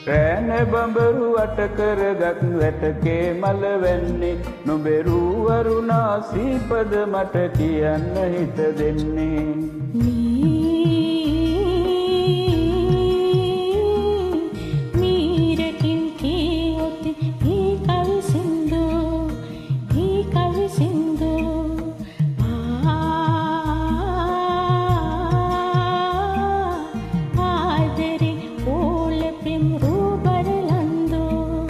රෑන බඹරු අට කරගත් වැටකේ මල වෙන්නේ නොබෙරු වරුණා සීපද මට කියන්න හිත දෙන්නේ මීරකින් කියොත් ඒ කවි සින්දු ආදරේ ඕල ප්‍රේම රූබරලන්දෝ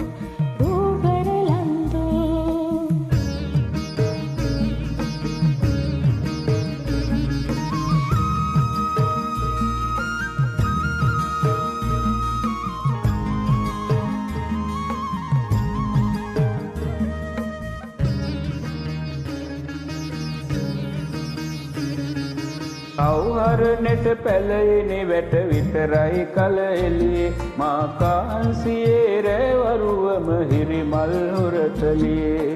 අවහරණෙට පැලෙන්නේ වැට විතරයි කල එළියේ මා කාන්සියේ රැවරුවම හිරිමල් හොරතලියේ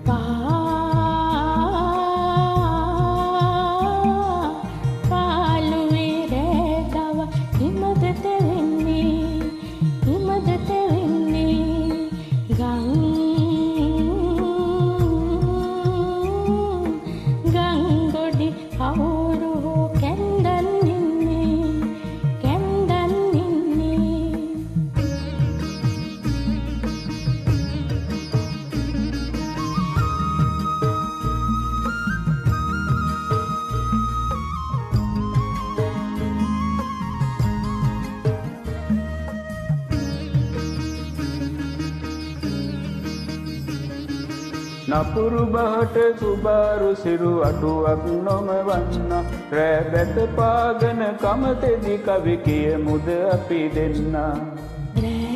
පාළුවේ රැදව හිමදත වෙන්නේ ගංගොඩි කවුරු කැන්දන් ඉන්නේ නපුරු බහට සුබාරු සිරු අටුවක් නොමවන්න රෑ බැත පාගන කමතෙදි කවි කියමුද අපි දෙන්නා